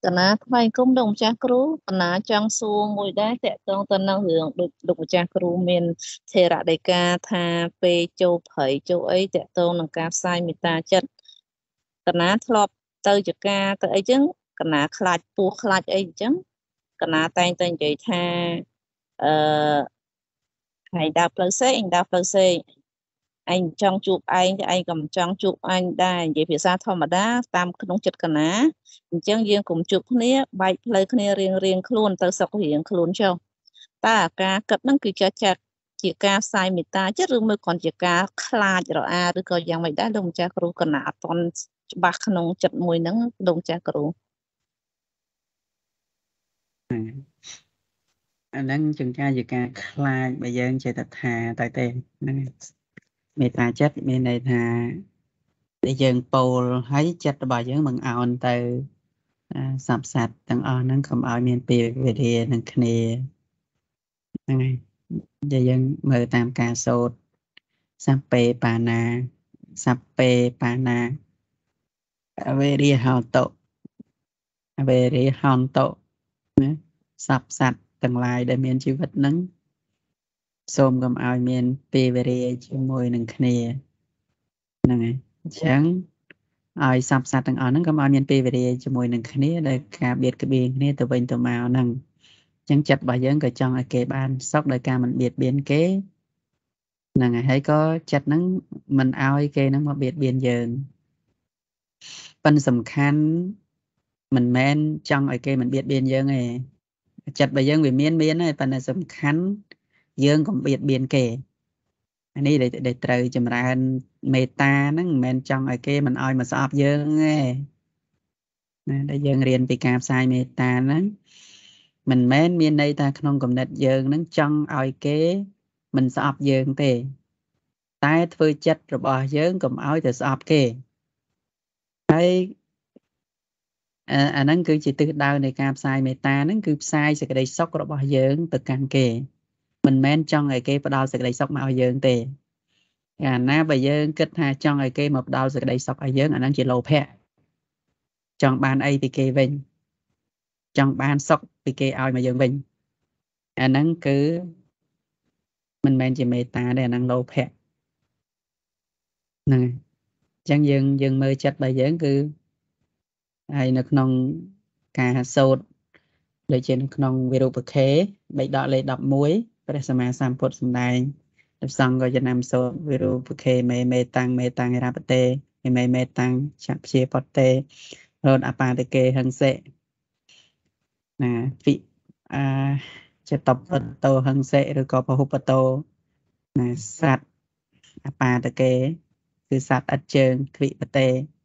កណាថ្មីគុំលោកម្ចាស់គ្រូកណាចង់សួរមួយដែរតកតងទៅនឹងរឿងដូចលោកម្ចាស់គ្រូមានថេរដីកាថាពេលចូលព្រៃចូលអីតកតងនឹងការផ្សាយមេត្តាចិត្តកណាធ្លាប់ទៅចការទៅអីចឹងកណាខ្លាចពស់ខ្លាចអីចឹងកណាតែងតែនិយាយថាអឺឯងដើរផ្លូវសេឯងដើរផ្លូវសេឯងចង់ជួបឯងឯងក៏មិនចង់ជួបអញដែរនិយាយភាសាធម្មតាតាមក្នុងចិត្តកណាអញ្ចឹងយើងកុំជួបគ្នាបែកផ្លូវគ្នារៀងខ្លួនទៅសុខរៀងខ្លួនចុះតើអាការគិតហ្នឹងគឺចាត់ជាការផ្សាយមេត្តាចិត្តឬមួយគ្រាន់ជាការខ្លាចរអាឬក៏យ៉ាងម៉េចដែរលោកម្ចាស់គ្រូកណាអត់ទាន់ច្បាស់ក្នុងចិត្តមួយហ្នឹងលោកម្ចាស់គ្រូអាហ្នឹងជាការខ្លាចបើយើងចេះតែថាតែទេហ្នឹងមេត្តាចិត្តមានន័យថាដែលយើងពោលឲ្យចិត្តរបស់យើងមិនអោនទៅសព្វសត្វទាំងអស់ហ្នឹងកុំឲ្យមានពេលវេលានឹងគ្នាហ្នឹងហើយដែលយើងមើលតាមការសូត្រសัพពេបាណាសัพពេបាណាអវេរិហោតុអវេរិហោតុណាសព្វសត្វទាំងឡាយដែលមានជីវិតហ្នឹងសូមកុំឲ្យមានពេលវេលាជាមួយនឹងគ្នាហ្នឹងហើយអញ្ចឹងឲ្យសព្វសត្វទាំងអស់ហ្នឹងកុំឲ្យមានពេលវេលាជាមួយនឹងគ្នាដែលការបៀតក្បៀនគ្នាទៅវិញទៅមកហ្នឹងអញ្ចឹងចិត្តរបស់យើងក៏ចង់ឲ្យគេបានសុខដោយការមិនបៀតបៀនគេហ្នឹងហើយក៏ចិត្តហ្នឹងមិនឲ្យគេហ្នឹងមកបៀតបៀនយើងប៉ុន្តែសំខាន់មិនមែនចង់ឲ្យគេមិនបៀតបៀនយើងទេចិត្តរបស់យើងវាមានហើយប៉ុន្តែសំខាន់យើងកុំបៀតបៀនគេអានេះដែលត្រូវចម្រើនមេត្តាហ្នឹងមិនមែនចង់ឲ្យគេមិនឲ្យមកស្អប់យើងទេណាដែលយើងរៀនពីការផ្សាយមេត្តាហ្នឹងមិនមែនមានន័យថាក្នុងគំនិតយើងហ្នឹងចង់ឲ្យគេមិនស្អប់យើងទេតែធ្វើចិត្តរបស់យើងកុំឲ្យទៅស្អប់គេហើយអាហ្នឹងគឺជាទិសដៅនៃការផ្សាយមេត្តាហ្នឹងគឺផ្សាយសេចក្តីសុខរបស់យើងទៅកាន់គេមិនមែនចង់ឲ្យគេផ្ដល់សេចក្តីសុខមកឲ្យយើងទេកាលណាបើយើងគិតថាចង់ឲ្យគេមកផ្ដល់សេចក្តីសុខឲ្យយើងអាហ្នឹងជាលោភៈចង់បានអីពីគេវិញចង់បានសុខពីគេឲ្យមកយើងវិញអាហ្នឹងគឺមិនមែនជាមេត្តាទេអាហ្នឹងលោភៈហ្នឹងអញ្ចឹងយើងមើលចិត្តរបស់យើងគឺហើយនៅក្នុងការសូត្រដូចជានៅក្នុងវិរូបខេបេដកលេខ11ព្រះសម្មាសម្ពុទ្ធសម្ដែងព្រះសង្ឃក៏ចំណាំសូត្រវិរូបខេមេតាំងរបតេមេតាំងចព្យាបតេរោតអបាតកេហិង្សិណាវិចិត្តបតោហិង្សិឬក៏ពហុបតោណាសត្វអបាតកេគឺសត្វឥតជើងគ្វិបតេ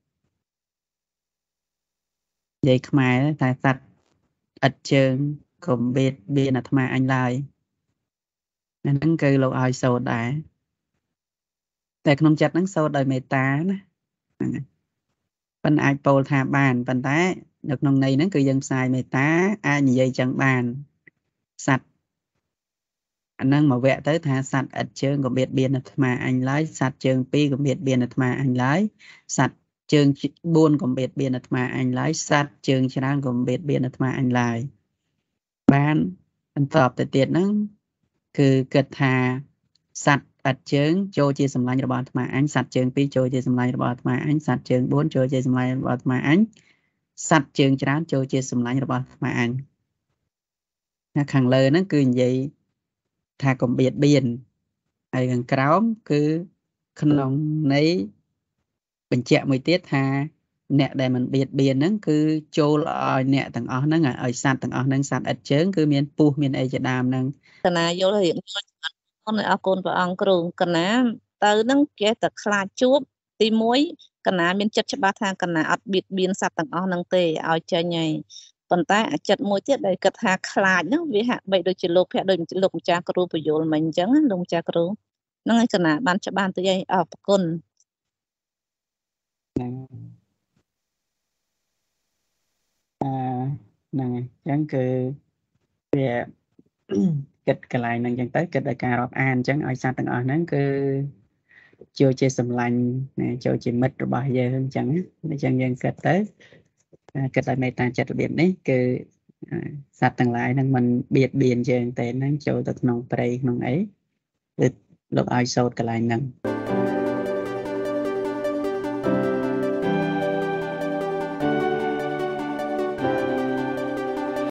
និយាយខ្មែរតែសត្វឥតជើងកុំបៀតបៀនអាត្មាអញឡើយអាហ្នឹងគឺលោកឲ្យសូត្រដែរតែក្នុងចិត្តហ្នឹងសូត្រដោយមេត្តាណាហ្នឹងហើយប៉ុន្តែអាចពោលថាបានប៉ុន្តែនៅក្នុងន័យហ្នឹងគឺយើងផ្សាយមេត្តាអាចនិយាយចឹងបានសត្វអាហ្នឹងមកវគ្គទៅថាសត្វឥតជើងកុំបៀតបៀនអាត្មាអញឡើយសត្វជើង2កុំបៀតបៀនអាត្មាអញឡើយសត្វជើង4កុំបៀតបៀនអាត្មាអញឡើយសត្វជើងច្រើនកុំបៀតបៀនអាត្មាអញឡើយបានបន្តទៅទៀតហ្នឹងគឺគិតថាសត្វឥតជើងចូលជាសម្លាញ់របស់អាត្មាអញសត្វជើង2ចូលជាសម្លាញ់របស់អាត្មាអញសត្វជើង4ចូលជាសម្លាញ់របស់អាត្មាអញសត្វជើងច្រើនចូលជាសម្លាញ់របស់អាត្មាអញខាងលើហ្នឹងគឺនិយាយថាកុំបៀតបៀនហើយខាងក្រោមគឺក្នុងន័យបញ្ជាក់មួយទៀតថាអ្នកដែលមិនបៀតបៀនហ្នឹងគឺចូលឲ្យអ្នកទាំងអស់ហ្នឹងឲ្យសត្វទាំងអស់ហ្នឹងសត្វឥតជើងគឺមានពស់មានអីជាដើមហ្នឹងកណាយល់រៀងអរគុណព្រះអង្គគ្រូកណាទៅហ្នឹងចេះតែខ្លាចជួបទី1កណាមានចិត្តច្បាស់ថាកណាអត់បៀតបៀនសត្វទាំងអស់ហ្នឹងទេឲ្យចេញហើយប៉ុន្តែអាចិត្តមួយទៀតដែលគិតថាខ្លាចហ្នឹងវាហាក់បីដូចជាលោភៈដូចលោកម្ចាស់គ្រូបញ្យល់មិញអញ្ចឹងលោកម្ចាស់គ្រូហ្នឹងហើយកណាបានច្បាស់ទៅហើយអរគុណហ្នឹងហើយអញ្ចឹងគឺវាគិតកន្លែងហ្នឹងអញ្ចឹងទៅគិតដោយការរាប់អានអញ្ចឹងឲ្យសត្វទាំងអស់ហ្នឹងគឺចូលជាសម្លាញ់ចូលជាមិត្តរបស់យើងអញ្ចឹងយើងគិតទៅគិតឲ្យមេត្តាចិត្តរបៀបនេះគឺសត្វទាំងឡាយនឹងមិនបៀតបៀនយើងទេហ្នឹងចូលទៅក្នុងព្រៃក្នុងអីគឺលោកឲ្យសោតកន្លែងហ្នឹង